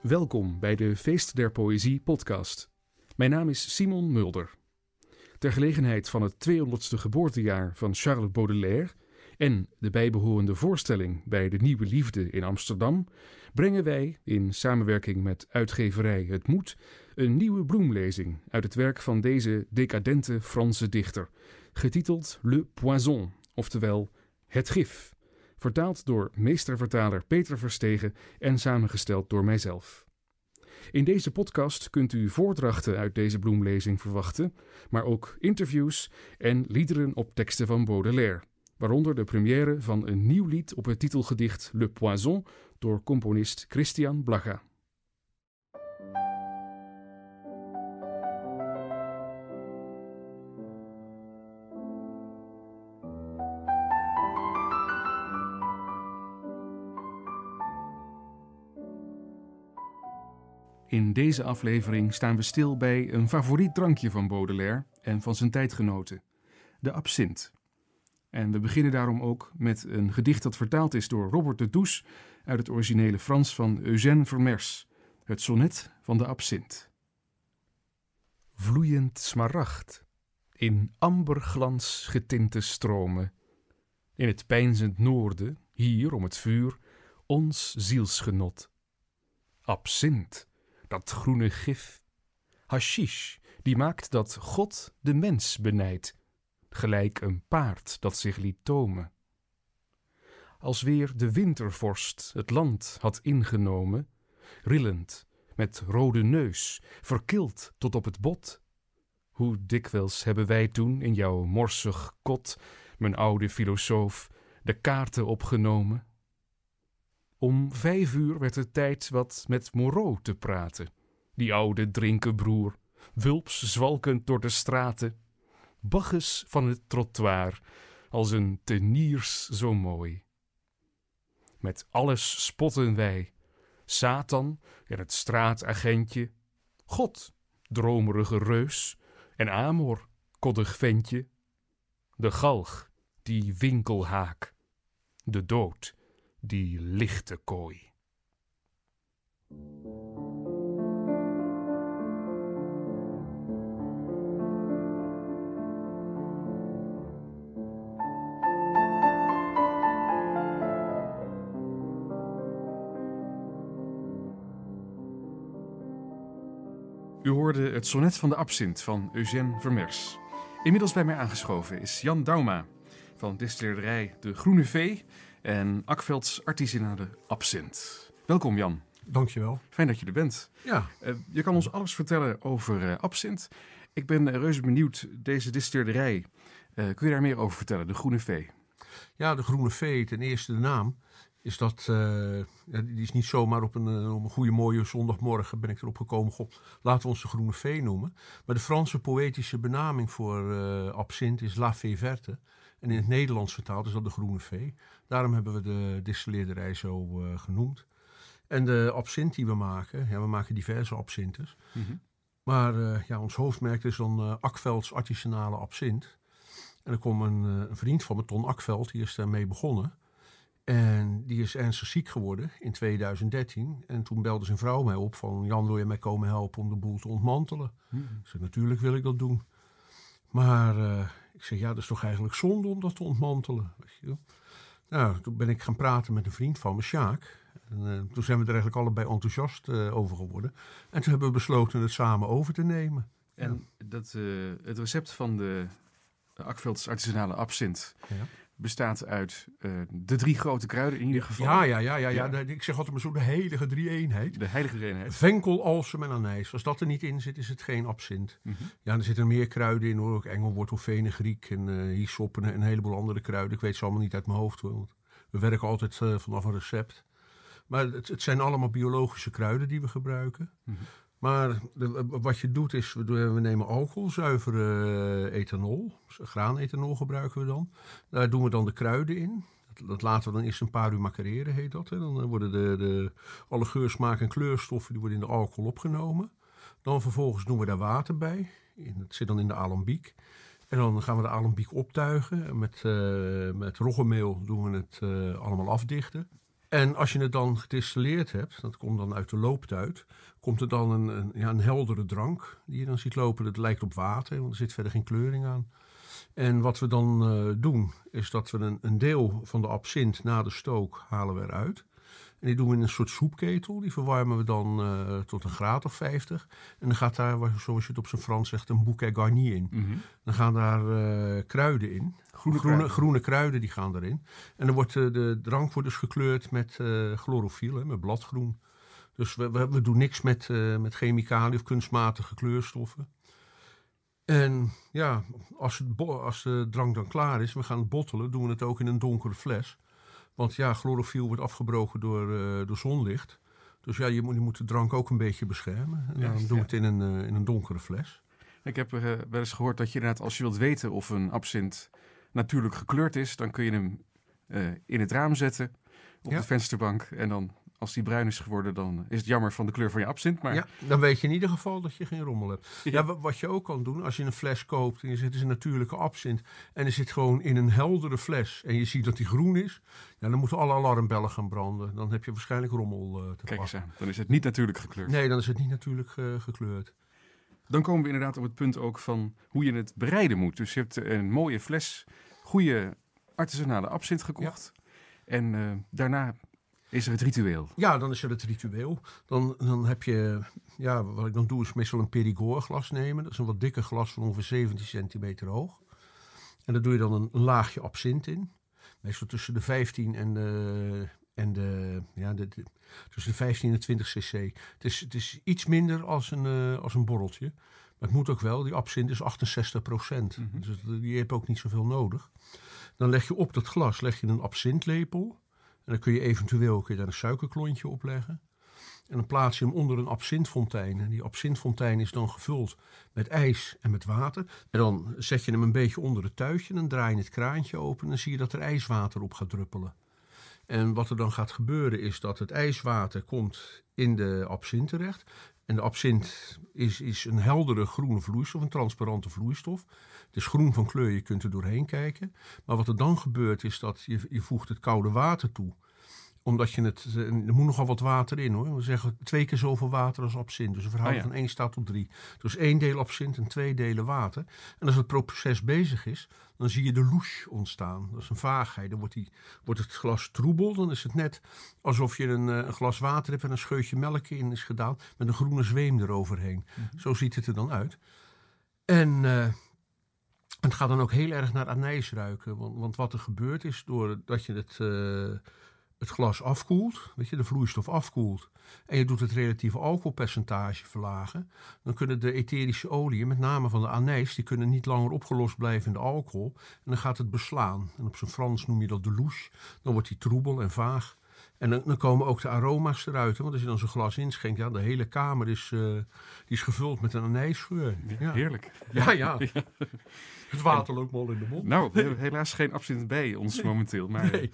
Welkom bij de Feest der Poëzie podcast. Mijn naam is Simon Mulder. Ter gelegenheid van het 200ste geboortejaar van Charles Baudelaire en de bijbehorende voorstelling bij de Nieuwe Liefde in Amsterdam brengen wij, in samenwerking met uitgeverij Het Moed, een nieuwe bloemlezing uit het werk van deze decadente Franse dichter, getiteld Le Poison, oftewel Het Gif, vertaald door meestervertaler Peter Verstegen en samengesteld door mijzelf. In deze podcast kunt u voordrachten uit deze bloemlezing verwachten, maar ook interviews en liederen op teksten van Baudelaire, waaronder de première van een nieuw lied op het titelgedicht Le Poison door componist Christian Blaga. In deze aflevering staan we stil bij een favoriet drankje van Baudelaire en van zijn tijdgenoten, de absint. En we beginnen daarom ook met een gedicht dat vertaald is door Robert de Does uit het originele Frans van Eugène Vermers, het sonnet van de absint. Vloeiend smaragd, in amberglans getinte stromen, in het peinzend noorden, hier om het vuur, ons zielsgenot. Absint, dat groene gif, hashish, die maakt dat God de mens benijdt, gelijk een paard dat zich liet tomen. Als weer de wintervorst het land had ingenomen, rillend, met rode neus, verkild tot op het bot. Hoe dikwijls hebben wij toen in jouw morsig kot, mijn oude filosoof, de kaarten opgenomen. Om 5 uur werd het tijd wat met Moreau te praten, die oude drinkenbroer, wulps zwalkend door de straten, Bacchus van het trottoir, als een teniers zo mooi. Met alles spotten wij, Satan en het straatagentje, God, dromerige reus, en Amor, koddig ventje, de galg, die winkelhaak, de dood, die lichte kooi. U hoorde het sonnet van de absint van Eugène Vermers. Inmiddels bij mij aangeschoven is Jan Dauma van distillerij De Groene Vee en Akvelds artisanale absint. Welkom Jan. Dankjewel. Fijn dat je er bent. Ja. Je kan ons alles vertellen over absint. Ik ben reuze benieuwd, deze distillerij. Kun je daar meer over vertellen, De Groene Vee? Ja, De Groene Vee, ten eerste de naam. Is dat, die is niet zomaar op een goede mooie zondagmorgen ben ik erop gekomen. Goh, laten we ons De Groene Vee noemen. Maar de Franse poëtische benaming voor absint is La Fée Verte. En in het Nederlands vertaald is dat De Groene Vee. Daarom hebben we de distilleerderij zo genoemd. En de absint die we maken, we maken diverse absintes. Mm-hmm. Maar ons hoofdmerk is dan Akvelds artisanale absint. En er kwam een vriend van me, Ton Akveld, die is daarmee begonnen. En die is ernstig ziek geworden in 2013. En toen belde zijn vrouw mij op van, Jan, wil je mij komen helpen om de boel te ontmantelen? Mm-hmm. Ik zei, natuurlijk wil ik dat doen. Maar ik zeg, ja, dat is toch eigenlijk zonde om dat te ontmantelen. Weet je? Nou, toen ben ik gaan praten met een vriend van me, Sjaak. En toen zijn we er eigenlijk allebei enthousiast over geworden. En toen hebben we besloten het samen over te nemen. En het recept van de Akvelds artisanale absint bestaat uit de 3 grote kruiden in ieder geval. Ja. Ik zeg altijd maar zo de heilige drie-eenheid. De heilige drie-eenheid. Venkel, alsem en anijs. Als dat er niet in zit, is het geen absint. Mm-hmm. Ja, er zitten meer kruiden in hoor. Ook engelwortel, fenugreek en hyssop en een heleboel andere kruiden. Ik weet ze allemaal niet uit mijn hoofd. Want we werken altijd vanaf een recept. Maar het zijn allemaal biologische kruiden die we gebruiken. Mm-hmm. Maar wat je doet is, we nemen alcohol, zuivere ethanol. Graanethanol gebruiken we dan. Daar doen we dan de kruiden in. Dat laten we dan eerst een paar uur macereren, heet dat. Hè. Dan worden alle geur, smaak en kleurstoffen die worden in de alcohol opgenomen. Dan vervolgens doen we daar water bij. Het zit dan in de alambiek. En dan gaan we de alambiek optuigen. Met roggemeel doen we het allemaal afdichten. En als je het dan gedistilleerd hebt, dat komt dan uit de looptuit, komt er dan een heldere drank die je dan ziet lopen. Dat lijkt op water, want er zit verder geen kleuring aan. En wat we dan doen, is dat we een deel van de absint na de stook halen we eruit. En die doen we in een soort soepketel. Die verwarmen we dan tot een graad of 50. En dan gaat daar, zoals je het op zijn Frans zegt, een bouquet garni in. Mm-hmm. Dan gaan daar kruiden in. Groene kruiden die gaan erin. En dan wordt de drank wordt dus gekleurd met chlorofiel, met bladgroen. Dus we doen niks met chemicaliën of kunstmatige kleurstoffen. En ja, als de drank dan klaar is, we gaan het bottelen, doen we het ook in een donkere fles. Want ja, chlorofiel wordt afgebroken door zonlicht. Dus ja, je moet de drank ook een beetje beschermen. En daarom doen we het in een donkere fles. Ik heb wel eens gehoord dat je inderdaad, als je wilt weten of een absint natuurlijk gekleurd is, dan kun je hem in het raam zetten op de vensterbank. En dan, als die bruin is geworden, dan is het jammer van de kleur van je absint. Maar... Ja, dan weet je in ieder geval dat je geen rommel hebt. Ja, wat je ook kan doen, als je een fles koopt en je zet het is een natuurlijke absint en er zit gewoon in een heldere fles en je ziet dat die groen is, ja, dan moeten alle alarmbellen gaan branden. Dan heb je waarschijnlijk rommel te pakken. Kijk eens aan, dan is het niet natuurlijk gekleurd. Nee, dan is het niet natuurlijk gekleurd. Dan komen we inderdaad op het punt ook van hoe je het bereiden moet. Dus je hebt een mooie fles, goede artisanale absint gekocht. Ja. En daarna is er het ritueel. Ja, dan is er het ritueel. Dan heb je, ja, wat ik dan doe is meestal een Périgord glas nemen. Dat is een wat dikker glas van ongeveer 17 centimeter hoog. En daar doe je dan een laagje absint in. Meestal tussen de 15 tussen de 15 en 20 cc. Het is iets minder als een borreltje. Maar het moet ook wel. Die absint is 68%. Mm-hmm. Dus die heb ook niet zoveel nodig. Dan leg je op dat glas een absintlepel. En dan kun je eventueel daar een suikerklontje op leggen. En dan plaats je hem onder een absintfontein. En die absintfontein is dan gevuld met ijs en met water. En dan zet je hem een beetje onder het tuitje. En dan draai je het kraantje open. En dan zie je dat er ijswater op gaat druppelen. En wat er dan gaat gebeuren is dat het ijswater komt in de absint terecht. En de absint is een heldere groene vloeistof, een transparante vloeistof. Het is groen van kleur, je kunt er doorheen kijken. Maar wat er dan gebeurt is dat je voegt het koude water toe. Omdat er moet nogal wat water in hoor. We zeggen 2 keer zoveel water als absint. Dus een verhouding van 1 staat tot 3. Dus 1 deel absint en 2 delen water. En als het proces bezig is, dan zie je de louche ontstaan. Dat is een vaagheid. Dan wordt het glas troebel. Dan is het net alsof je een glas water hebt en een scheutje melk in is gedaan. Met een groene zweem eroverheen. Mm-hmm. Zo ziet het er dan uit. En het gaat dan ook heel erg naar anijs ruiken. Want wat er gebeurt is, doordat je het glas afkoelt, de vloeistof afkoelt, en je doet het relatieve alcoholpercentage verlagen, dan kunnen de etherische oliën, met name van de anijs, die kunnen niet langer opgelost blijven in de alcohol. En dan gaat het beslaan. En op zijn Frans noem je dat de louche. Dan wordt die troebel en vaag. En dan komen ook de aroma's eruit. Want als je dan zo'n glas inschenkt, ja, de hele kamer die is gevuld met een anijsgeur. Ja. Heerlijk. Ja. Het water loopt mal in de mond. Nou, we hebben helaas geen absint bij ons momenteel. Maar, nee.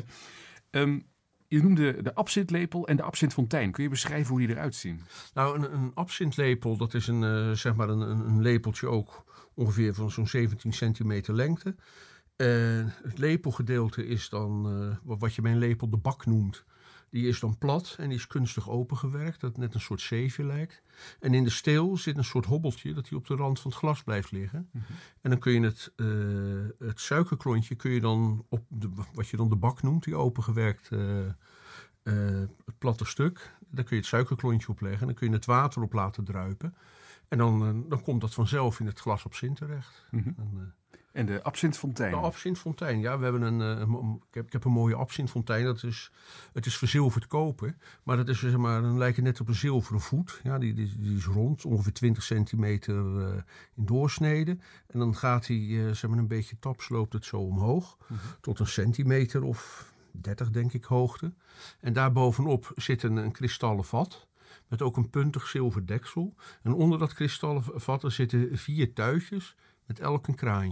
Je noemde de absintlepel en de absintfontein. Kun je beschrijven hoe die eruit zien? Nou, een absintlepel, dat is een lepeltje ook ongeveer van zo'n 17 centimeter lengte. Het lepelgedeelte is dan wat je bij een lepel de bak noemt. Die is dan plat en die is kunstig opengewerkt, dat net een soort zeefje lijkt. En in de steel zit een soort hobbeltje dat die op de rand van het glas blijft liggen. Mm-hmm. En dan kun je het suikerklontje kun je dan op wat je dan de bak noemt, die opengewerkt het platte stuk. Daar kun je het suikerklontje op leggen en dan kun je het water op laten druipen. En dan komt dat vanzelf in het glas absint terecht. Mm-hmm. En de absintfontein? De absintfontein, ja. We hebben ik heb een mooie absintfontein. Het is verzilverd koper. Maar dat is dan lijkt het net op een zilveren voet. Ja, die is rond, ongeveer 20 centimeter in doorsnede. En dan gaat hij een beetje tapsloopt het zo omhoog. Mm-hmm. Tot een centimeter of 30 denk ik hoogte. En daarbovenop zit een kristallen vat. Met ook een puntig zilver deksel. En onder dat kristallen vat zitten 4 tuitjes met elk een kraantje.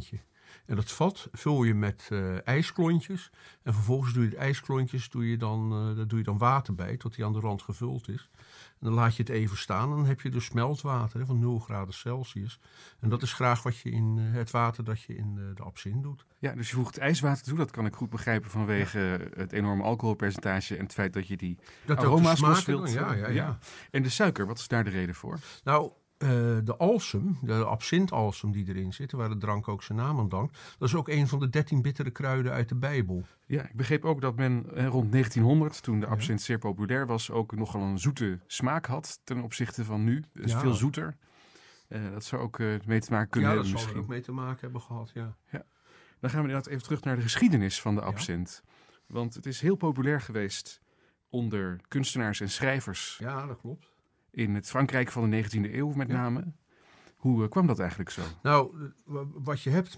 En dat vat vul je met ijsklontjes. En vervolgens doe je de ijsklontjes doe je dan water bij, tot die aan de rand gevuld is. En dan laat je het even staan en dan heb je dus smeltwater van 0 graden Celsius. En dat is graag wat je in het water dat je in de absint doet. Ja, dus je voegt ijswater toe. Dat kan ik goed begrijpen vanwege het enorme alcoholpercentage en het feit dat je die aroma's los wilt. Ja. En de suiker, wat is daar de reden voor? Nou, de alsem, de absintalsem die erin zit, waar de drank ook zijn naam aan dankt, dat is ook een van de 13 bittere kruiden uit de Bijbel. Ja, ik begreep ook dat men rond 1900, toen de absint zeer populair was, ook nogal een zoete smaak had ten opzichte van nu. Dus veel zoeter. Dat zou ook mee te maken kunnen hebben misschien. Ja, dat zal er ook mee te maken hebben gehad, ja. Dan gaan we inderdaad even terug naar de geschiedenis van de absint. Want het is heel populair geweest onder kunstenaars en schrijvers. Ja, dat klopt. In het Frankrijk van de 19e eeuw met name. Hoe kwam dat eigenlijk zo? Nou, wat je hebt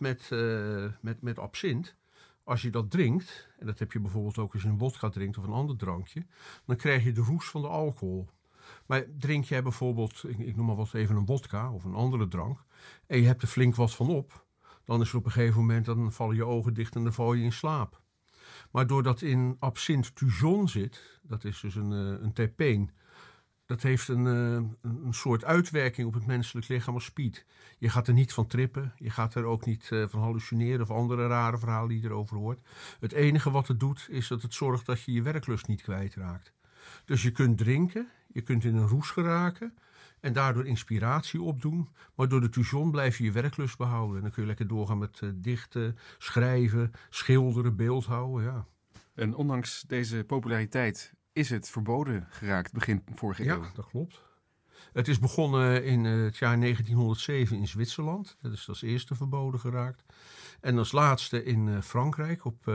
met absint, als je dat drinkt, en dat heb je bijvoorbeeld ook als je een wodka drinkt of een ander drankje, dan krijg je de roes van de alcohol. Maar drink jij bijvoorbeeld, ik noem maar wat even een wodka of een andere drank, en je hebt er flink wat van op, dan is er op een gegeven moment, dan vallen je ogen dicht en dan val je in slaap. Maar doordat in absint tujon zit, dat is dus een terpeen, dat heeft een soort uitwerking op het menselijk lichaam als speed. Je gaat er niet van trippen. Je gaat er ook niet van hallucineren of andere rare verhalen die je erover hoort. Het enige wat het doet is dat het zorgt dat je je werklust niet kwijtraakt. Dus je kunt drinken, je kunt in een roes geraken en daardoor inspiratie opdoen. Maar door de tujon blijf je je werklust behouden. En dan kun je lekker doorgaan met dichten, schrijven, schilderen, beeldhouden. Ja. En ondanks deze populariteit is het verboden geraakt begin vorige eeuw. Ja, dat klopt. Het is begonnen in het jaar 1907 in Zwitserland. Dat is als eerste verboden geraakt. En als laatste in Frankrijk op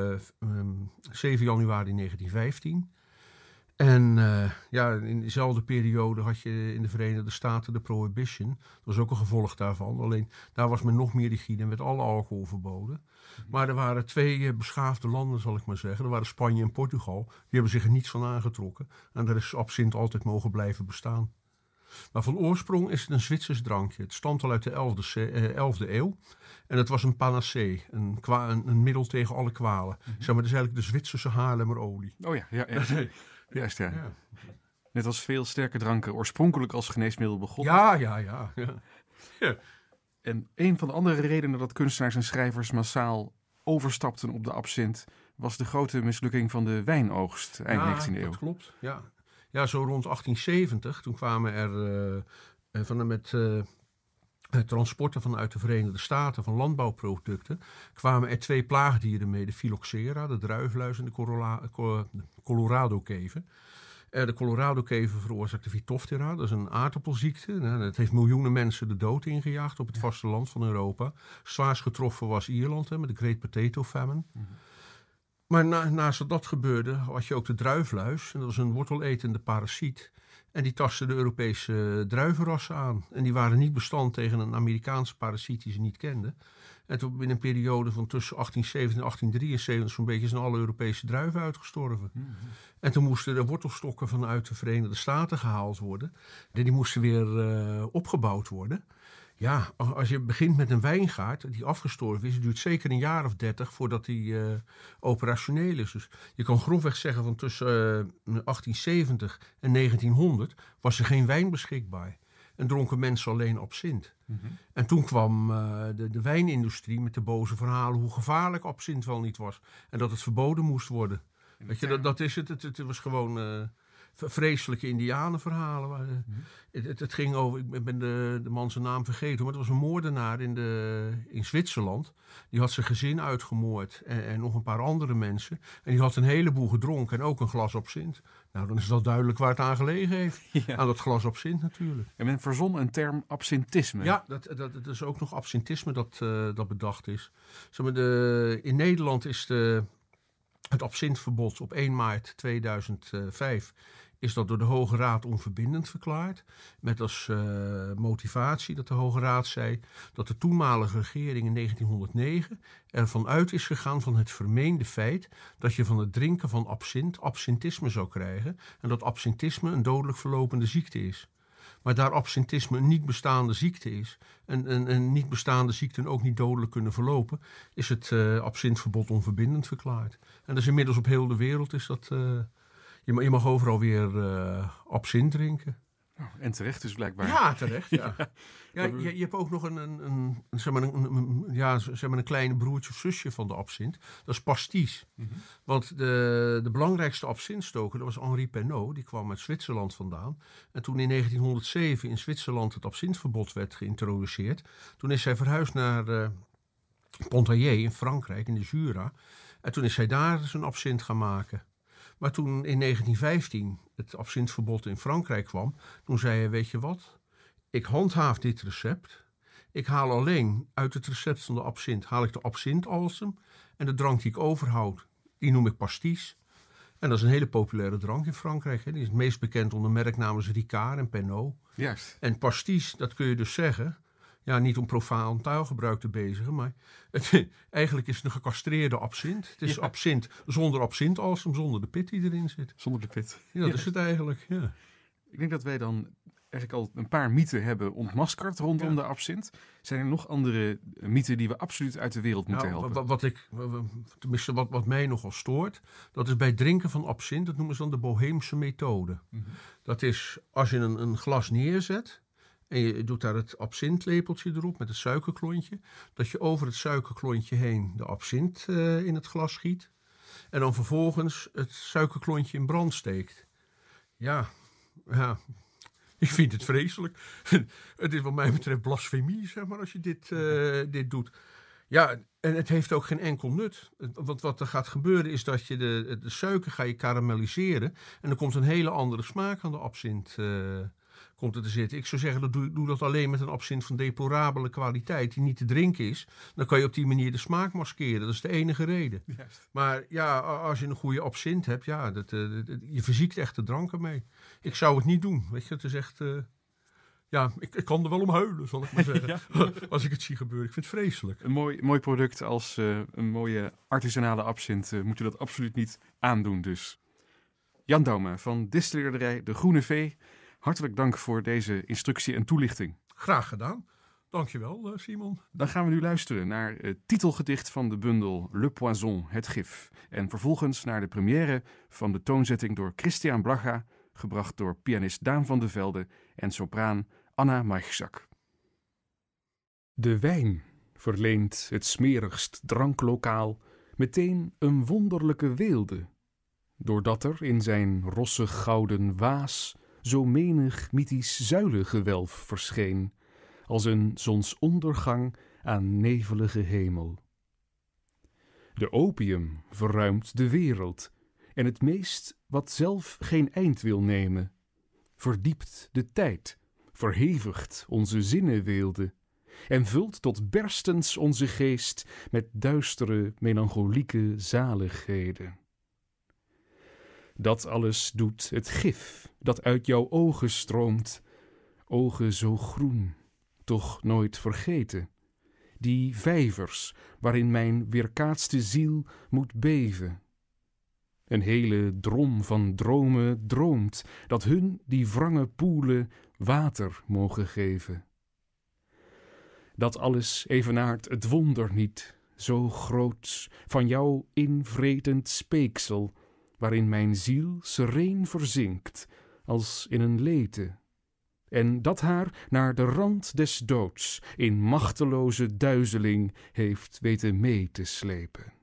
7 januari 1915. En in dezelfde periode had je in de Verenigde Staten de Prohibition. Dat was ook een gevolg daarvan. Alleen daar was men nog meer rigide en werd alle alcohol verboden. Maar er waren 2 beschaafde landen, zal ik maar zeggen. Er waren Spanje en Portugal. Die hebben zich er niets van aangetrokken. En daar is absint altijd mogen blijven bestaan. Maar van oorsprong is het een Zwitsers drankje. Het stamt al uit de 11e eeuw. En het was een panacee, een middel tegen alle kwalen. Zeg maar, dat is eigenlijk de Zwitserse Haarlemmerolie. Oh ja. Juist, ja. Net als veel sterke dranken oorspronkelijk als geneesmiddel begonnen. Ja. En een van de andere redenen dat kunstenaars en schrijvers massaal overstapten op de absint was de grote mislukking van de wijnoogst eind 19e eeuw. Dat klopt, ja, zo rond 1870, toen kwamen er met transporten vanuit de Verenigde Staten van landbouwproducten, kwamen er 2 plaagdieren mee, de Phylloxera, de druifluis en de Colorado-kever. De Colorado-kever veroorzaakt de Phytophthora, dat is een aardappelziekte. Het heeft miljoenen mensen de dood ingejaagd op het vasteland van Europa. Zwaarst getroffen was Ierland met de Great Potato Famine. Mm-hmm. Maar naast dat gebeurde had je ook de druifluis. En dat was een worteletende parasiet. En die tastte de Europese druivenrassen aan. En die waren niet bestand tegen een Amerikaanse parasiet die ze niet kenden. En toen in een periode van tussen 1870 en 1873 zo'n beetje zijn alle Europese druiven uitgestorven. Mm-hmm. En toen moesten de wortelstokken vanuit de Verenigde Staten gehaald worden. En die moesten weer opgebouwd worden. Ja, als je begint met een wijngaard die afgestorven is, duurt zeker een jaar of 30 voordat die operationeel is. Dus je kan grofweg zeggen van tussen 1870 en 1900 was er geen wijn beschikbaar. En dronken mensen alleen absint. Mm-hmm. En toen kwam de wijnindustrie met de boze verhalen hoe gevaarlijk absint wel niet was. En dat het verboden moest worden. Weet je, dat is het. Het was gewoon vreselijke indianenverhalen. Mm-hmm. Het ging over, ik ben de man zijn naam vergeten, maar het was een moordenaar in Zwitserland. Die had zijn gezin uitgemoord en nog een paar andere mensen. En die had een heleboel gedronken en ook een glas absint. Nou, dan is het al duidelijk waar het aan gelegen heeft. Ja. Aan dat glas absint natuurlijk. En men verzon een term absintisme. Ja, dat is ook nog absintisme dat bedacht is. Zeg maar, in Nederland is het absintverbod op 1 maart 2005 is dat door de Hoge Raad onverbindend verklaard. Met als motivatie dat de Hoge Raad zei dat de toenmalige regering in 1909 ervan uit is gegaan van het vermeende feit dat je van het drinken van absintisme zou krijgen en dat absintisme een dodelijk verlopende ziekte is. Maar daar absentisme een niet bestaande ziekte is... en een niet bestaande ziekten ook niet dodelijk kunnen verlopen... is het absintverbod onverbindend verklaard. En dus inmiddels op heel de wereld is dat... je mag overal weer absint drinken. Oh, en terecht dus blijkbaar. Ja, terecht, ja. Ja, je hebt ook nog een kleine broertje of zusje van de absint. Dat is pastis. Mm-hmm. Want de belangrijkste absintstoker, dat was Henri Pernod. Die kwam uit Zwitserland vandaan. En toen in 1907 in Zwitserland het absintverbod werd geïntroduceerd... toen is hij verhuisd naar Pontarlier in Frankrijk, in de Jura. En toen is hij daar zijn absint gaan maken. Maar toen in 1915 het absintverbod in Frankrijk kwam... toen zei hij, weet je wat, ik handhaaf dit recept. Ik haal alleen uit het recept van de absint... haal ik de absintalsem en de drank die ik overhoud... die noem ik pastis. En dat is een hele populaire drank in Frankrijk. Hè. Die is het meest bekend onder merknamen Ricard en Pernod. Juist. En pastis, dat kun je dus zeggen... Ja, niet om profaan taalgebruik te bezigen, maar eigenlijk is het een gecastreerde absint. Het is absint zonder absintalsem, zonder de pit die erin zit. Zonder de pit. Ja, dat is het eigenlijk, ja. Ik denk dat wij dan eigenlijk al een paar mythen hebben ontmaskerd rondom de absint. Zijn er nog andere mythen die we absoluut uit de wereld moeten helpen? Wat mij nogal stoort, dat is bij drinken van absint, dat noemen ze dan de Boheemse methode. Mm-hmm. Dat is als je een glas neerzet... en je doet daar het absintlepeltje erop met het suikerklontje... dat je over het suikerklontje heen de absint in het glas giet... en dan vervolgens het suikerklontje in brand steekt. Ja, ik vind het vreselijk. Het is wat mij betreft blasfemie, zeg maar, als je dit doet. Ja, en het heeft ook geen enkel nut. Want wat er gaat gebeuren is dat je de suiker ga je karamelliseren... en er komt een hele andere smaak aan de absint komt er te zitten. Ik zou zeggen, doe dat alleen met een absint van deplorabele kwaliteit... die niet te drinken is. Dan kan je op die manier de smaak maskeren. Dat is de enige reden. Juist. Maar ja, als je een goede absint hebt... ja, je verziekt echt de drank ermee. Ik zou het niet doen. Weet je, het is echt... ik kan er wel om huilen, zal ik maar zeggen. Als ik het zie gebeuren. Ik vind het vreselijk. Een mooi product als een mooie artisanale absint... moet je dat absoluut niet aandoen dus. Jan Douwma van distillerij De Groene Vee... Hartelijk dank voor deze instructie en toelichting. Graag gedaan. Dankjewel, Simon. Dan gaan we nu luisteren naar het titelgedicht van de bundel Le Poison, het gif. En vervolgens naar de première van de toonzetting door Christian Blaga, gebracht door pianist Daan van de Velde en sopraan Anna Majchrzak. De wijn verleent het smerigst dranklokaal meteen een wonderlijke weelde, doordat er in zijn rossig gouden waas zo menig mythisch zuilengewelf verscheen, als een zonsondergang aan nevelige hemel. De opium verruimt de wereld, en het meest wat zelf geen eind wil nemen, verdiept de tijd, verhevigt onze zinnenweelde, en vult tot berstens onze geest met duistere, melancholieke zaligheden. Dat alles doet het gif dat uit jouw ogen stroomt, ogen zo groen, toch nooit vergeten, die vijvers waarin mijn weerkaatste ziel moet beven. Een hele drom van dromen droomt dat hun die wrange poelen water mogen geven. Dat alles evenaart het wonder niet, zo groots, van jouw invretend speeksel, waarin mijn ziel sereen verzinkt, als in een lete, en dat haar naar de rand des doods in machteloze duizeling heeft weten mee te slepen.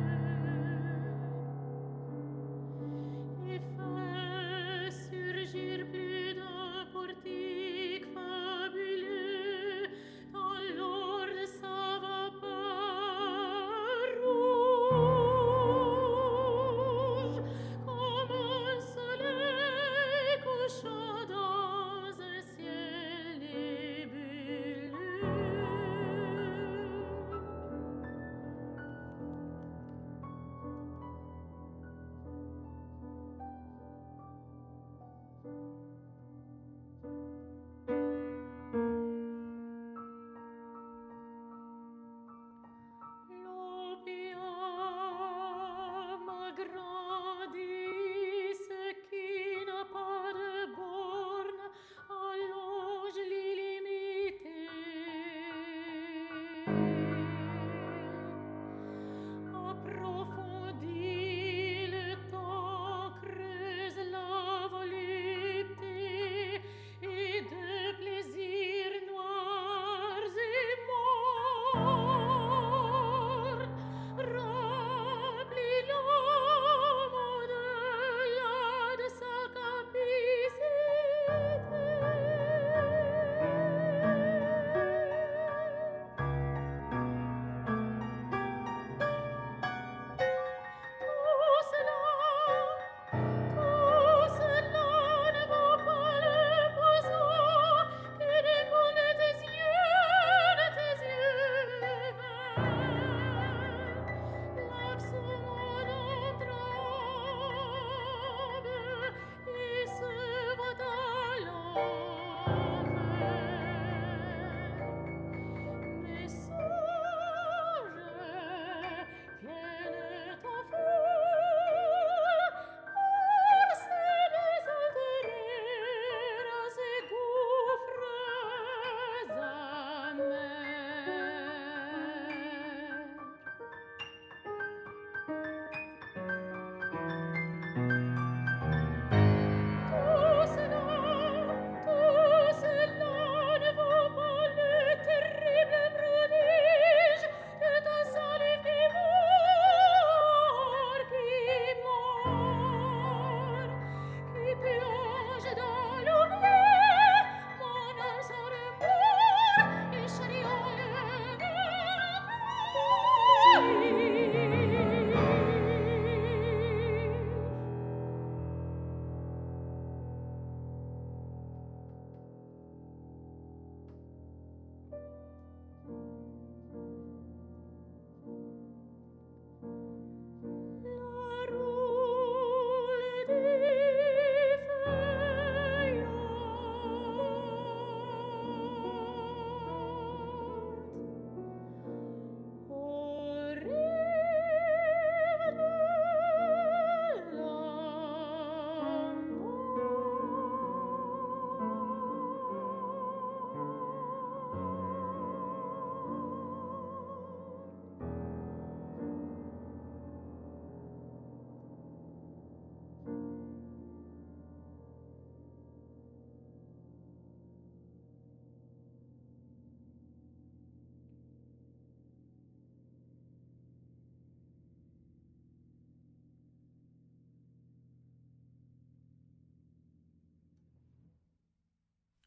Surgir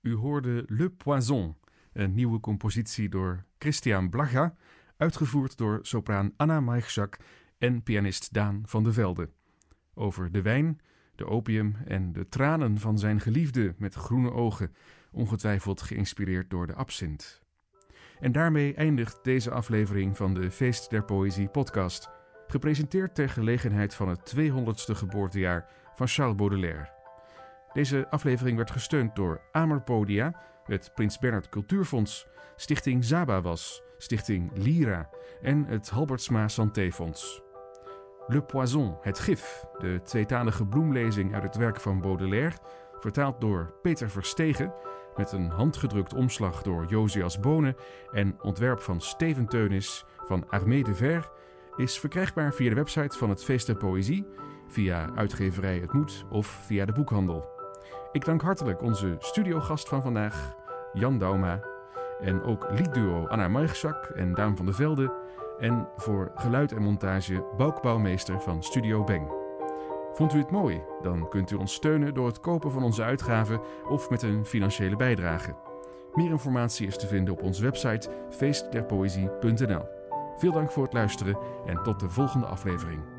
U hoorde Le Poison, een nieuwe compositie door Christian Blaga, uitgevoerd door sopraan Anna Majchrzak en pianist Daan van de Velde. Over de wijn, de opium en de tranen van zijn geliefde met groene ogen, ongetwijfeld geïnspireerd door de absint. En daarmee eindigt deze aflevering van de Feest der Poëzie podcast, gepresenteerd ter gelegenheid van het 200ste geboortejaar van Charles Baudelaire. Deze aflevering werd gesteund door Amerpodia, het Prins Bernhard Cultuurfonds, Stichting Zabawas, Stichting Lyra en het Halbertsma Santéfonds. Le Poison, het gif, de tweetalige bloemlezing uit het werk van Baudelaire, vertaald door Peter Verstegen, met een handgedrukt omslag door Josias Bonen en ontwerp van Steven Teunis van Armée de Ver, is verkrijgbaar via de website van het Feest der Poëzie, via uitgeverij Het Moed of via de boekhandel. Ik dank hartelijk onze studiogast van vandaag, Jan Dauma, en ook liedduo Anna Majchrzak en Daan van de Velde, en voor geluid en montage Bouk Bouwmeester van Studio Beng. Vond u het mooi? Dan kunt u ons steunen door het kopen van onze uitgaven of met een financiële bijdrage. Meer informatie is te vinden op onze website feestderpoëzie.nl. Veel dank voor het luisteren en tot de volgende aflevering.